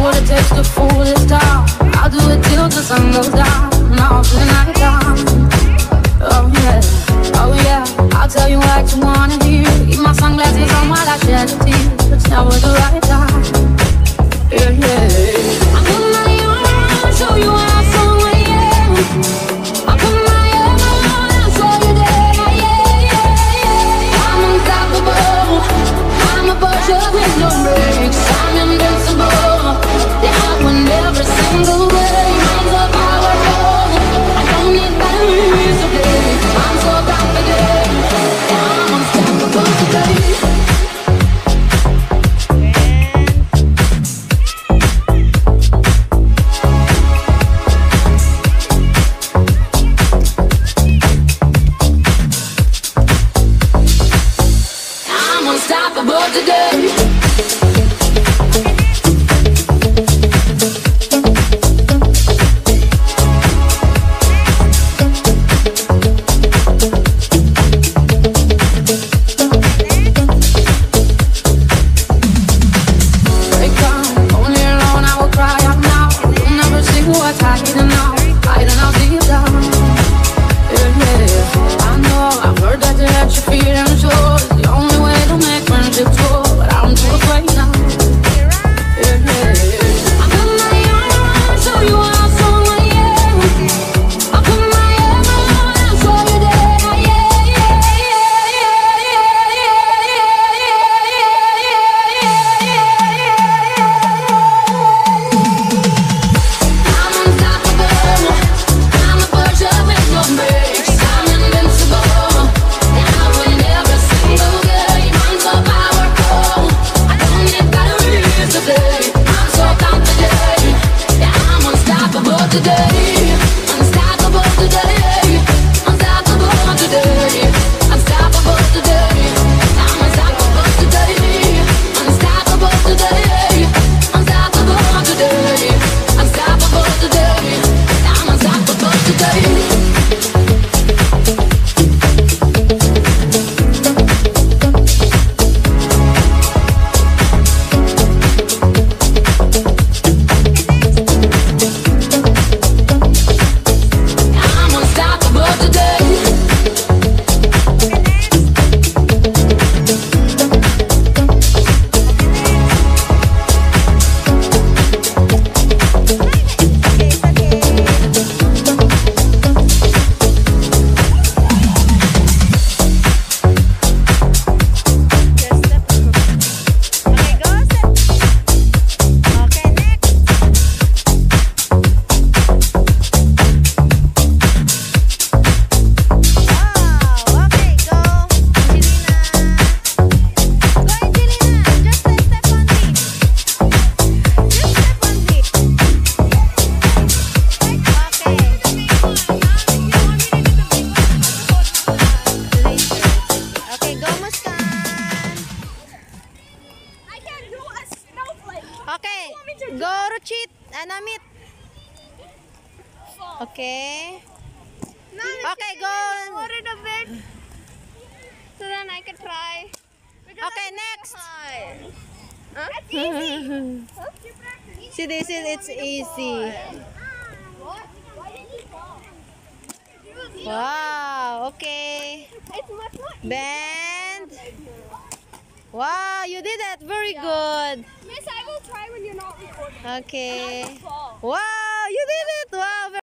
what it takes to fool this town. I'll do it till the sun goes down and all through the night time. Oh yeah, oh yeah, I'll tell you what you wanna hear. Keep my sunglasses on while I shed a tear. It's never the right time. Yeah, yeah. I'm putting my arm around, show you how strong I am. I'm putting my arm around, show you that I am. I'm unstoppable. I'm a Porsche with no brakes. I'm invincible. Down when every single day. I'm so powerful. I don't need batteries to play. I'm so confident. I'm unstoppable today. Unstoppable today. Okay. Okay, go. Water a bit. So then I can try. Okay, next. That's easy. See, this is it's easy. Wow. Okay. It's much more easy. Bend. Wow, you did that very good. Miss, I will try when you're not recording. Okay. Fall. Wow, you did it.